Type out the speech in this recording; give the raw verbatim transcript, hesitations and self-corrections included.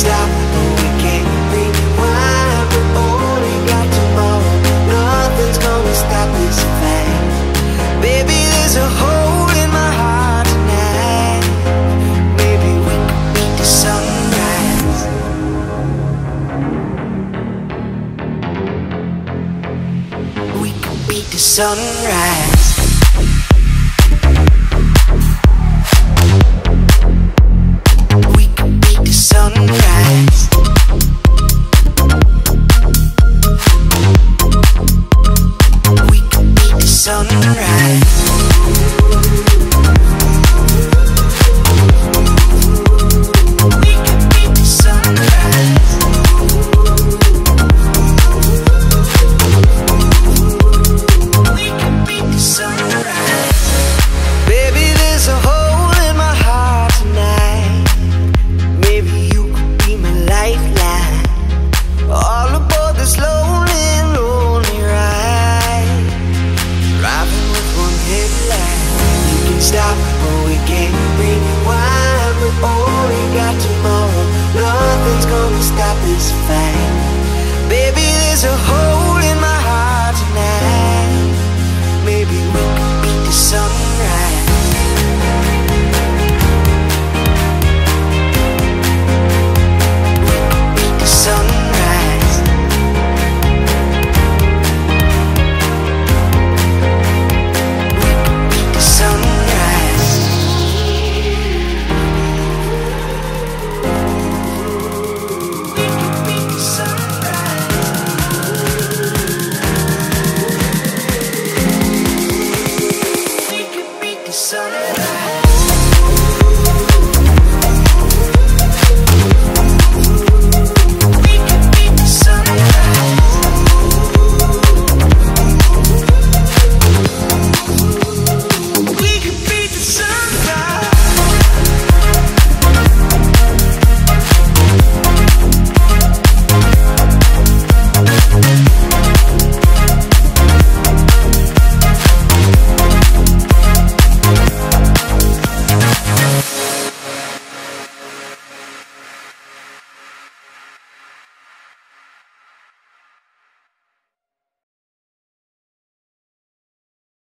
stop, but we can't rewind. We only got tomorrow. Nothing's gonna stop this fight. Baby, there's a hole in my heart tonight. Maybe we could beat the sunrise. We could beat the sunrise. We could beat the sunrise. We could beat the sunrise. We could beat the sunrise. We could beat the sunrise. Baby, there's a hole in my heart tonight. Maybe you could be my lifeline. All aboard this lonely, lonely ride. Driving with one headlight. You can stop, but we can't rewind. We only got tomorrow. Nothing's gonna stop this fight. Baby, there's a hole in my heart tonight. Maybe we could beat the sunrise. We could beat the sunrise. We could beat the sunrise. We could beat the sunrise. We could beat the sunrise.